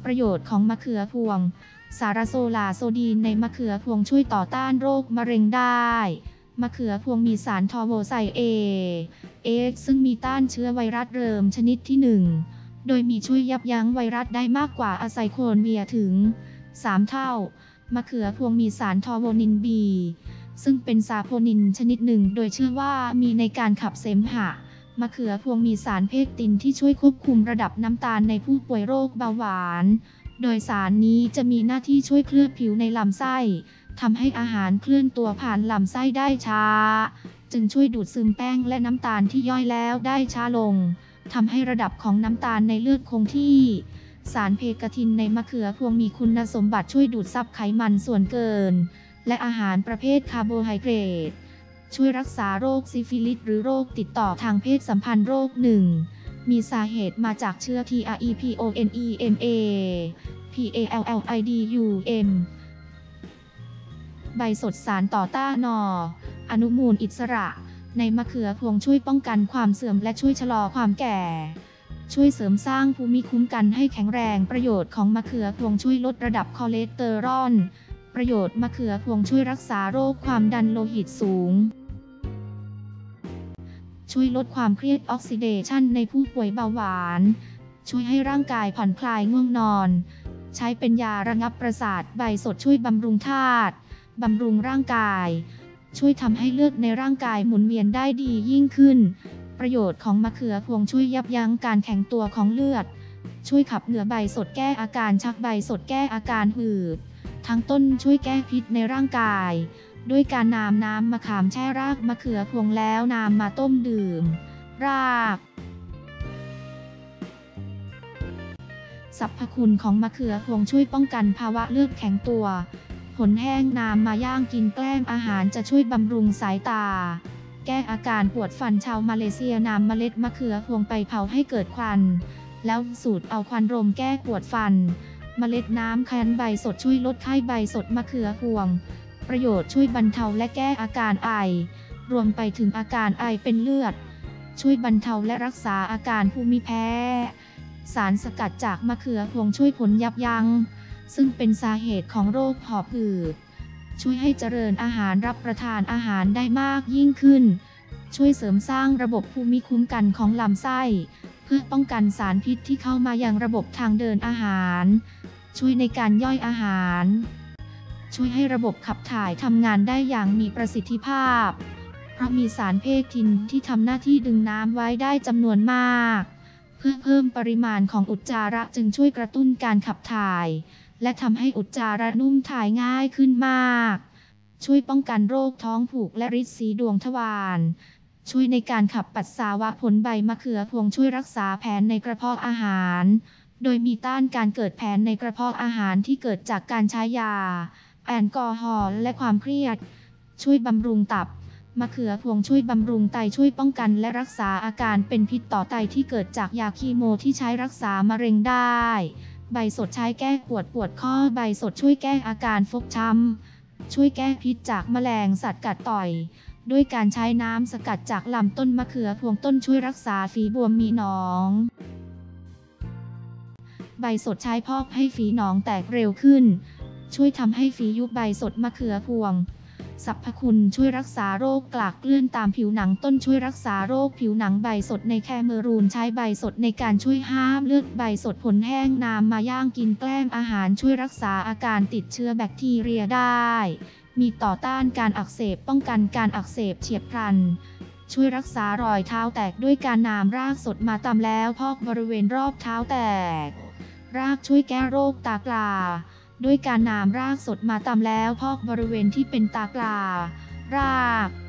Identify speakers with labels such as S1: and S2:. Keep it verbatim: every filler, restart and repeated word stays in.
S1: ประโยชน์ของมะเขือพวงสารโซลาโซดีนในมะเขือพวงช่วยต่อต้านโรคมะเร็งได้มะเขือพวงมีสารทอโวไซเอเอซึ่งมีต้านเชื้อไวรัสเริมชนิดที่หนึ่งโดยมีช่วยยับยั้งไวรัสได้มากกว่าอะไซโคลเวียถึงสามเท่ามะเขือพวงมีสารทอโวนินบีซึ่งเป็นซาโพนินชนิดหนึ่งโดยเชื่อว่ามีในการขับเสมหะมะเขือพวงมีสารเพกตินที่ช่วยควบคุมระดับน้ำตาลในผู้ป่วยโรคเบาหวานโดยสารนี้จะมีหน้าที่ช่วยเคลือบผิวในลำไส้ทำให้อาหารเคลื่อนตัวผ่านลำไส้ได้ช้าจึงช่วยดูดซึมแป้งและน้ำตาลที่ย่อยแล้วได้ช้าลงทำให้ระดับของน้ำตาลในเลือดคงที่สารเพกตินในมะเขือพวงมีคุณสมบัติช่วยดูดซับไขมันส่วนเกินและอาหารประเภทคาร์โบไฮเดรตช่วยรักษาโรคซิฟิลิสหรือโรคติดต่อทางเพศสัมพันธ์โรคหนึ่งมีสาเหตุมาจากเชื้อ ที อาร์ อี พี โอ เอ็น อี เอ็ม เอ พี เอ แอล แอล ไอ ดี ยู เอ็ม ใบสดสารต่อต้านนออนุมูลอิสระในมะเขือพวงช่วยป้องกันความเสื่อมและช่วยชะลอความแก่ช่วยเสริมสร้างภูมิคุ้มกันให้แข็งแรงประโยชน์ของมะเขือพวงช่วยลดระดับคอเลสเตอรอลประโยชน์มะเขือพวงช่วยรักษาโรคความดันโลหิตสูงช่วยลดความเครียดออกซิเดชันในผู้ป่วยเบาหวานช่วยให้ร่างกายผ่อนคลายง่วงนอนใช้เป็นยาระงับประสาทใบสดช่วยบำรุงธาตุบำรุงร่างกายช่วยทำให้เลือดในร่างกายหมุนเวียนได้ดียิ่งขึ้นประโยชน์ของมะเขือพวงช่วยยับยั้งการแข็งตัวของเลือดช่วยขับเหงื่อใบสดแก้อาการชักใบสดแก้อาการหืดทั้งต้นช่วยแก้พิษในร่างกายด้วยการนำน้ำมะขามแช่รากมะเขือพวงแล้วนำมาต้มดื่มรากสรรพคุณของมะเขือพวงช่วยป้องกันภาวะเลือดแข็งตัวผลแห้งนำมาย่างกินแกล้มอาหารจะช่วยบำรุงสายตาแก้อาการปวดฟันชาวมาเลเซียนำเมล็ดมะเขือพวงไปเผาให้เกิดควันแล้วสูดเอาควันรมแก้ปวดฟันเมล็ดน้ำคั้นใบสดช่วยลดไข้ใบสดมะเขือพวงประโยชน์ช่วยบรรเทาและแก้อาการไอรวมไปถึงอาการไอเป็นเลือดช่วยบรรเทาและรักษาอาการภูมิแพ้สารสกัดจากมะเขือพวงช่วยผลยับยั้งซึ่งเป็นสาเหตุของโรคหอบหืดช่วยให้เจริญอาหารรับประทานอาหารได้มากยิ่งขึ้นช่วยเสริมสร้างระบบภูมิคุ้มกันของลำไส้เพื่อป้องกันสารพิษที่เข้ามายังระบบทางเดินอาหารช่วยในการย่อยอาหารช่วยให้ระบบขับถ่ายทำงานได้อย่างมีประสิทธิภาพเพราะมีสารเพกตินที่ทำหน้าที่ดึงน้ำไว้ได้จำนวนมากเพื่อเพิ่มปริมาณของอุจจาระจึงช่วยกระตุ้นการขับถ่ายและทำให้อุจจาระนุ่มถ่ายง่ายขึ้นมากช่วยป้องกันโรคท้องผูกและริดสีดวงทวารช่วยในการขับปัสสาวะผลใบมะเขือพวงช่วยรักษาแผลในกระเพาะอาหารโดยมีต้านการเกิดแผลในกระเพาะอาหารที่เกิดจากการใช้ยาแอลกอฮอล์และความเครียดช่วยบำรุงตับมะเขือพวงช่วยบำรุงไตช่วยป้องกันและรักษาอาการเป็นพิษต่อไตที่เกิดจากยาคีโมที่ใช้รักษามะเร็งได้ใบสดใช้แก้ปวดปวดข้อใบสดช่วยแก้อาการฟกช้ำช่วยแก้พิษจากแมลงสัตว์กัดต่อยด้วยการใช้น้ำสกัดจากลำต้นมะเขือพวงต้นช่วยรักษาฝีบวมมีหนองใบสดใช้พอกให้ฝีหนองแตกเร็วขึ้นช่วยทำให้ฝียุบใบสดมะเขือพวงสรรพคุณช่วยรักษาโรคกลากเกลื่อนตามผิวหนังต้นช่วยรักษาโรคผิวหนังใบสดในแคเมรูนใช้ใบสดในการช่วยห้ามเลือดใบสดผลแห้งนำมาย่างกินแกล้มอาหารช่วยรักษาอาการติดเชื้อแบคทีเรียได้มีต่อต้านการอักเสบป้องกันการอักเสบเฉียบพลันช่วยรักษารอยเท้าแตกด้วยการนำรากสดมาตำแล้วพอกบริเวณรอบเท้าแตกรากช่วยแก้โรคตากลาด้วยการนำรากสดมาตำแล้วพอกบริเวณที่เป็นตากลาราก